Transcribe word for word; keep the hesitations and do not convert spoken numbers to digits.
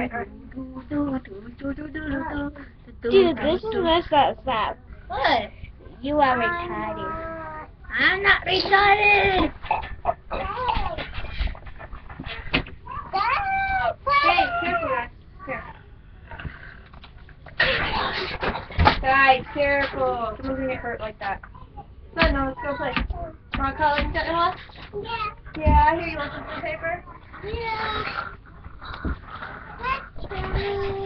Dude, this is messed up stuff. What? You are retarded. I'm not retarded. Hey, careful, guys. Here. Guys, careful. Someone's gonna get hurt like that. No, no, let's go play. Want to call in Sentinel? Yeah. Yeah, here, you want some paper? Yeah. Let's